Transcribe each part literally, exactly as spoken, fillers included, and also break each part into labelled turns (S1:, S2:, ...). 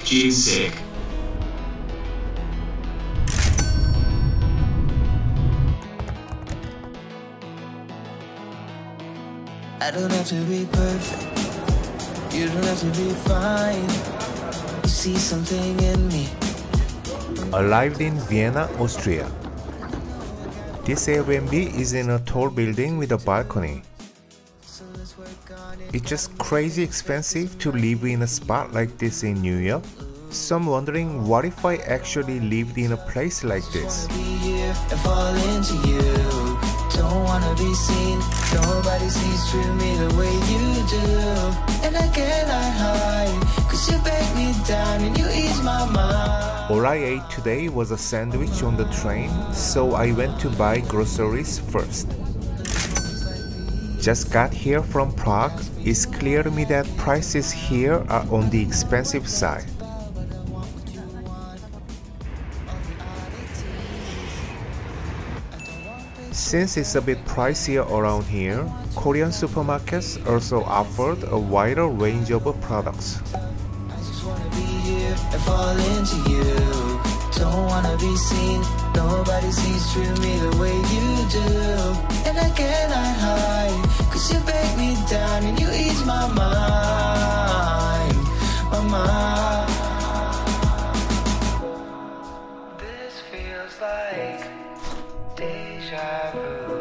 S1: Jinsek.
S2: I don't have to be perfect. You don't have to be fine. You see something in me.
S3: Arrived in Vienna, Austria. This Airbnb is in a tall building with a balcony. It's just crazy expensive to live in a spot like this in New York. So I'm wondering, what if I actually lived in a place like this?
S2: Don't wanna be seen, nobody sees through me the way you do. And I cannot hide, cause you break me down and you ease my mind.
S3: All I ate today was a sandwich on the train, so I went to buy groceries first. Just got here from Prague. It's clear to me that prices here are on the expensive side. Since it's a bit pricier around here, Korean supermarkets also offered a wider range of products.
S2: I just wanna be here and fall into you. Don't wanna be seen, nobody sees through me the way you do. And I cannot hide, cause you break me down and you ease my mind, my mind. This feels like deja vu.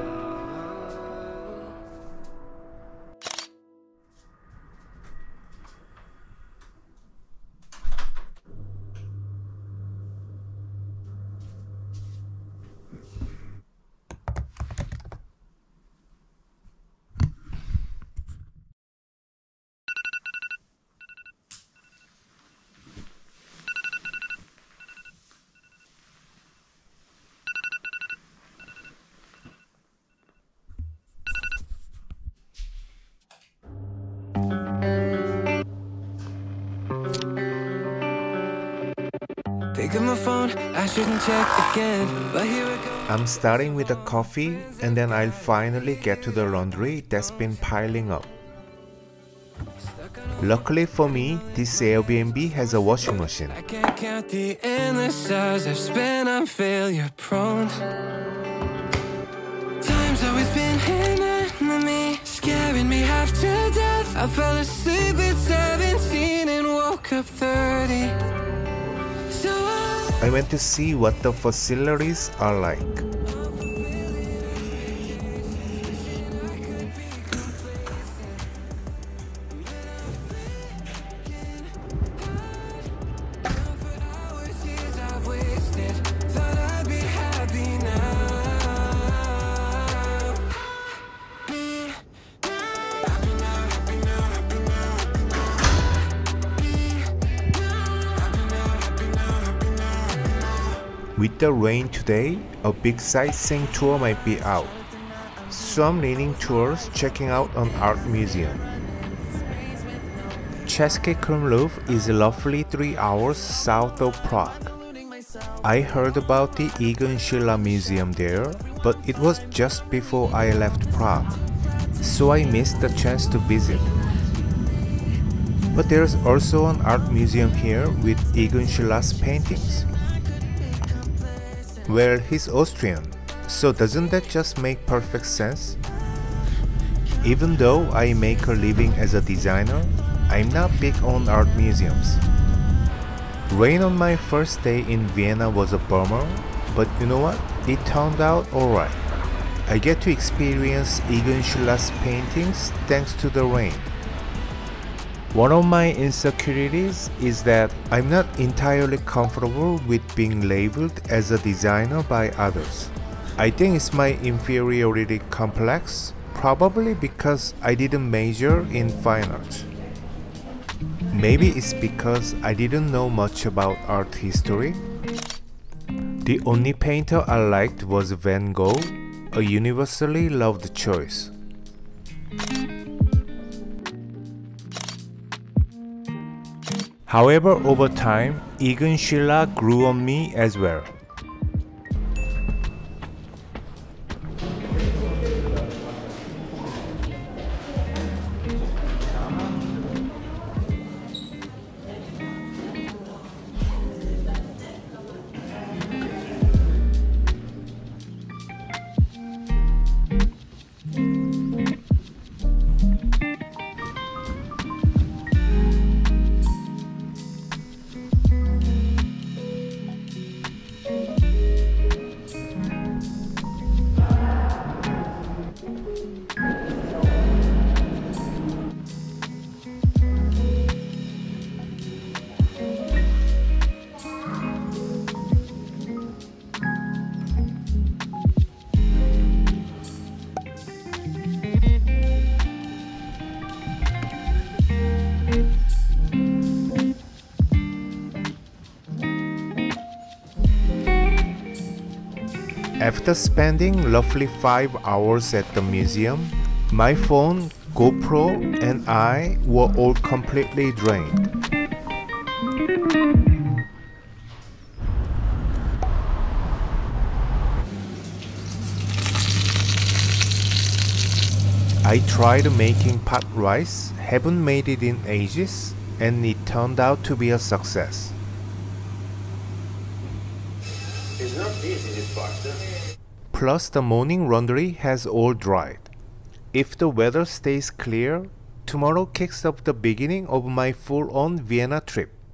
S2: Pick up my phone, I shouldn't check again, but here we go.
S3: I'm starting with a coffee, and then I'll finally get to the laundry that's been piling up. Luckily for me, this Airbnb has a washing machine.
S2: I can't count the endless hours I've spent on failure prone. Time's always been hitting me, scaring me half to death. I fell asleep at seventeen and woke up thirty. So
S3: I went to see what the facilities are like. With the rain today, a big sightseeing tour might be out. So I'm leaning towards checking out an art museum. Český Krumlov is roughly three hours south of Prague. I heard about the Egon Schiele Museum there, but it was just before I left Prague, so I missed the chance to visit. But there's also an art museum here with Egon Schiele's paintings. Well, he's Austrian, so doesn't that just make perfect sense? Even though I make a living as a designer, I'm not big on art museums. Rain on my first day in Vienna was a bummer, but you know what? It turned out alright. I get to experience Egon Schiele's paintings thanks to the rain. One of my insecurities is that I'm not entirely comfortable with being labeled as a designer by others. I think it's my inferiority complex, probably because I didn't major in fine arts. Maybe it's because I didn't know much about art history. The only painter I liked was Van Gogh, a universally loved choice. However, over time, Egon Schiele grew on me as well. After spending roughly five hours at the museum, my phone, GoPro, and I were all completely drained. I tried making pot rice, haven't made it in ages, and it turned out to be a success.
S1: It's not easy, this part.
S3: Plus, the morning laundry has all dried. If the weather stays clear, tomorrow kicks off the beginning of my full-on Vienna trip.